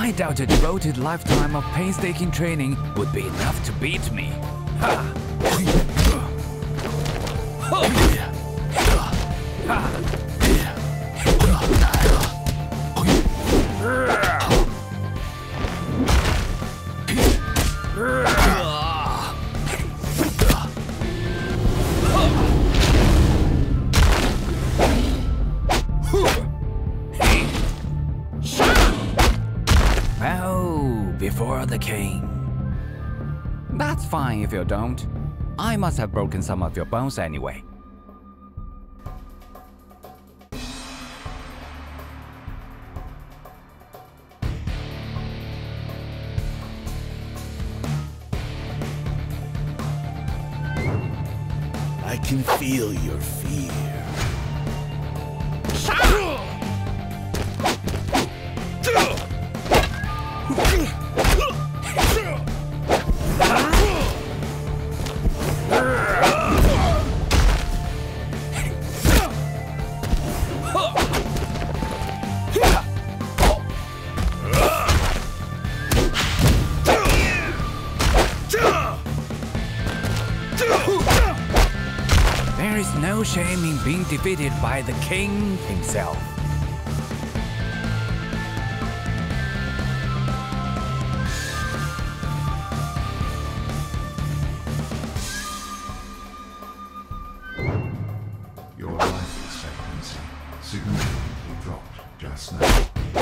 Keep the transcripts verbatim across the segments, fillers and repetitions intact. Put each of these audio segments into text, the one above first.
I doubt a devoted lifetime of painstaking training would be enough to beat me. Ha! Oh, before the king. That's fine if you don't. I must have broken some of your bones anyway. I can feel your fear. There is no shame in being defeated by the king himself. Your life expectancy significantly dropped just now.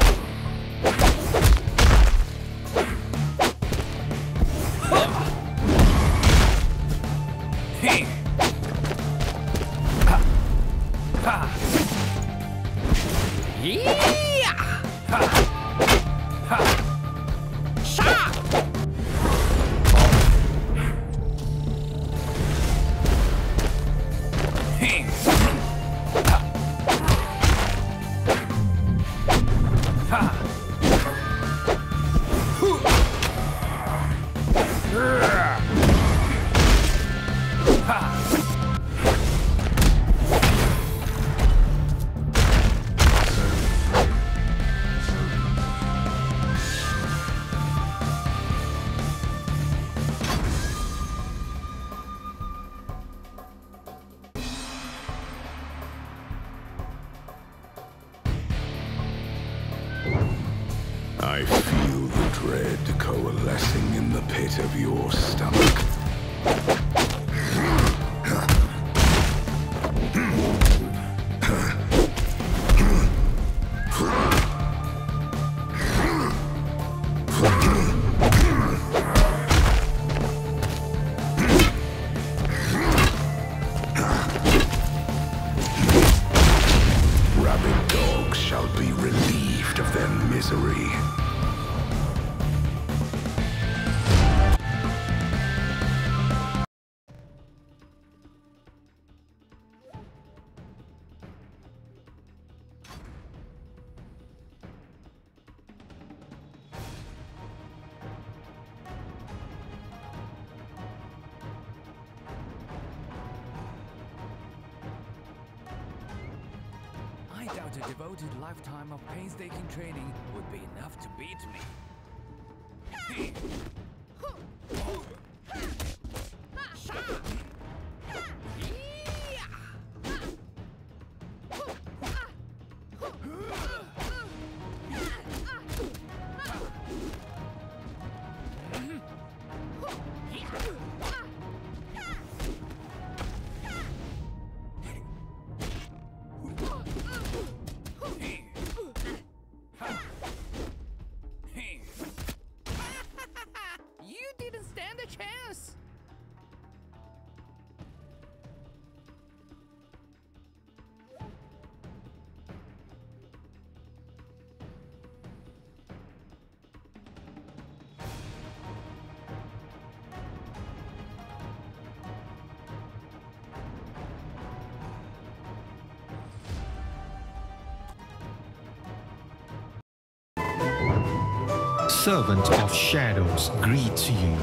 I feel the dread coalescing in the pit of your stomach. Rabid dogs shall be relieved of their misery. I doubt a devoted lifetime of painstaking training would be enough to beat me. You didn't stand a chance! Servant of Shadows greets you.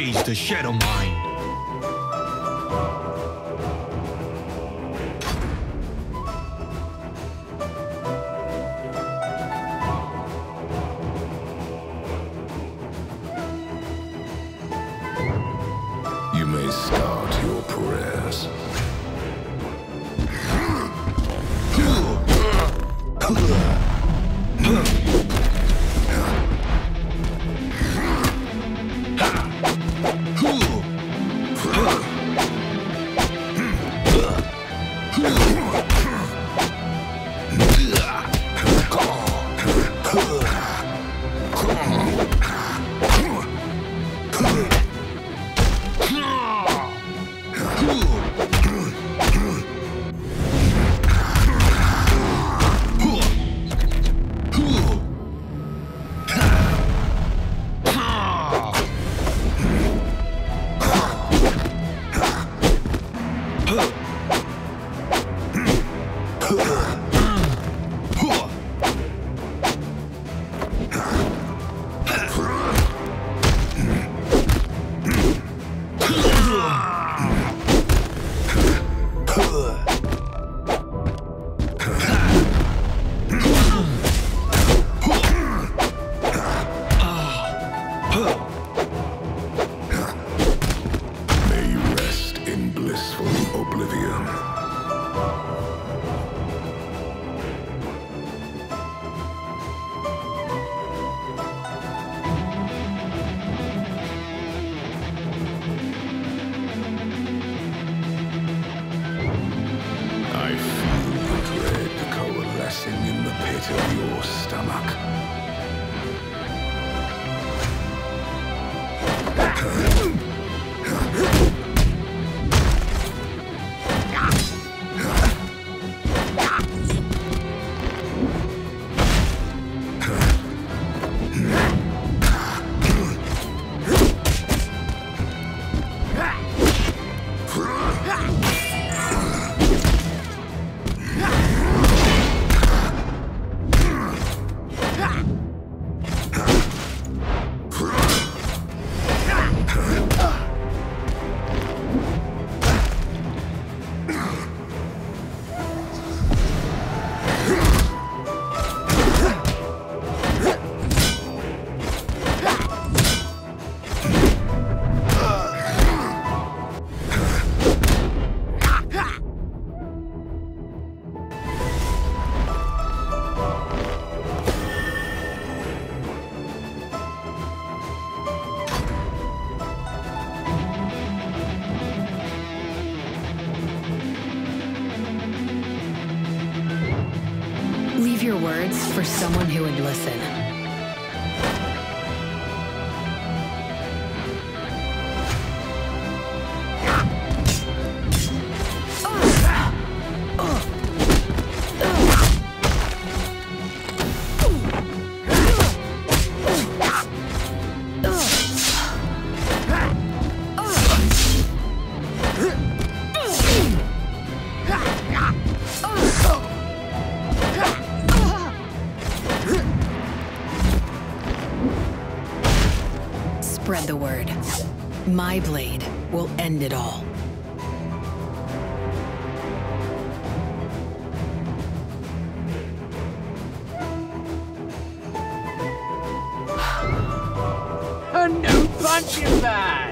Face the Shadow Mind. You may start your prayers. May you rest in blissful oblivion. I feel the dread coalescing in the pit of your stomach. Leave your words for someone who would listen. Spread the word. My blade will end it all. A new punching bag!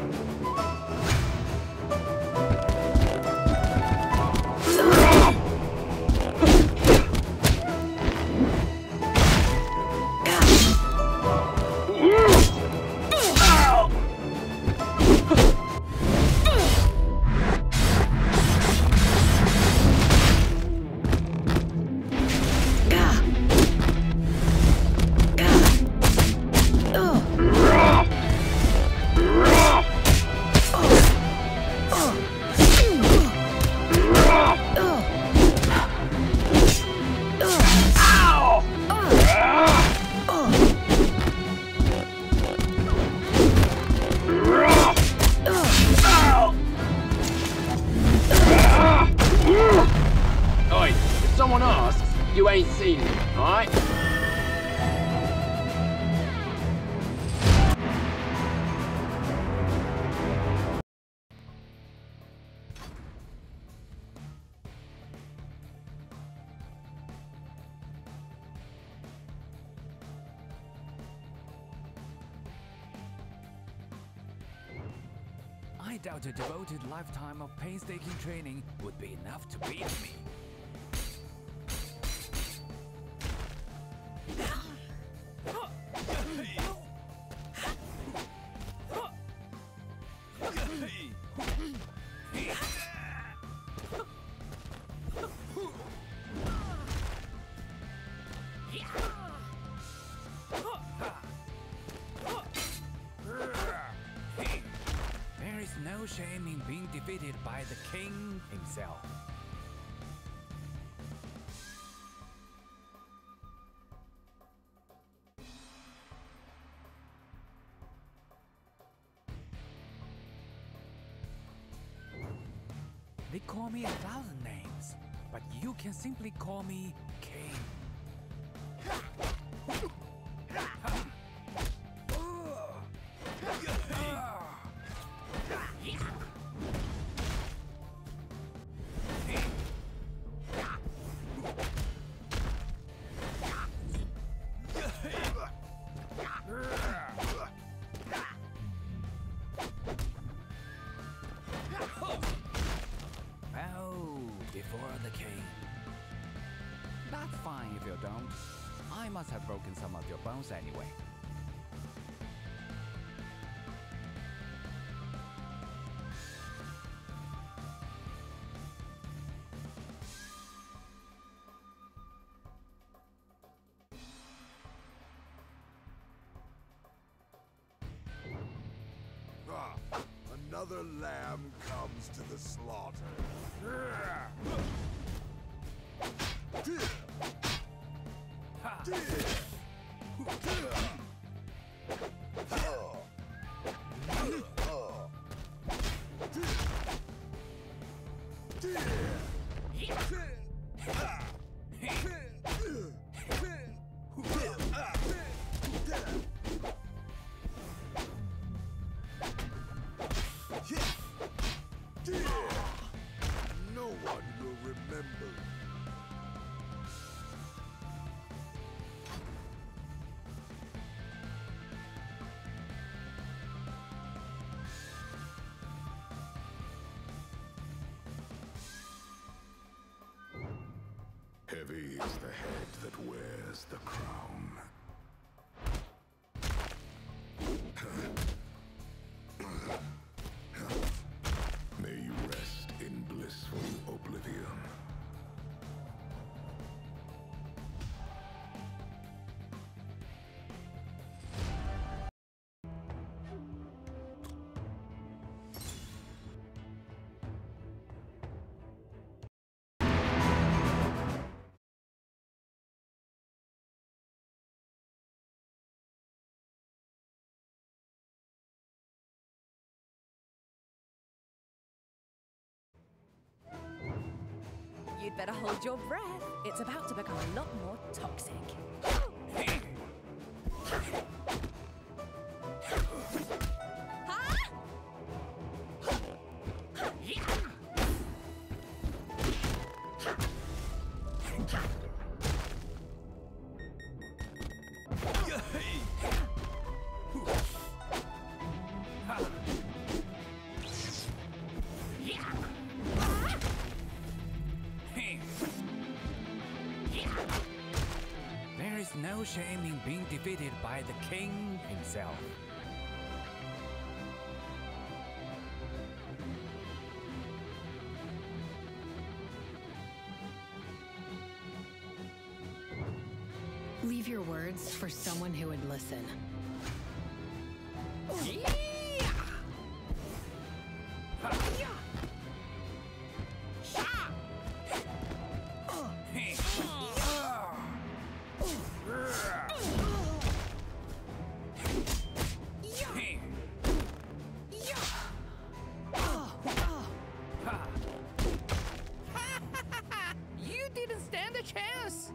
Someone asks, you ain't seen it, alright? I doubt a devoted lifetime of painstaking training would be enough to beat me. There is no shame in being defeated by the king himself. They call me a thousand names, but you can simply call me King. Bow before the king. That's fine if you don't. I must have broken some of your bones anyway. Ah, another lamb comes to the slaughter. No one will remember. Heavy is the head that wears the crown. May you rest in blissful oblivion. You'd better hold your breath. It's about to become a lot more toxic. There is no shame in being defeated by the king himself. Leave your words for someone who would listen. You didn't stand a chance!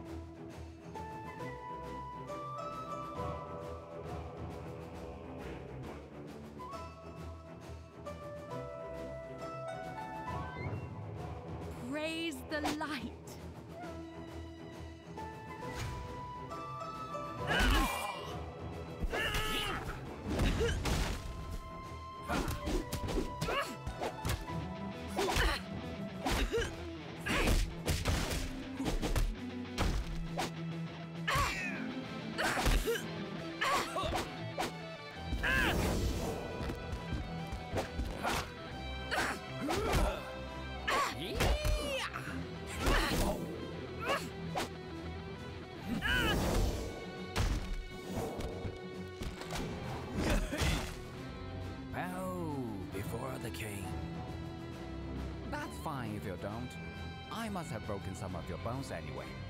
Praise the light. the king. That's fine if you don't. I must have broken some of your bones anyway.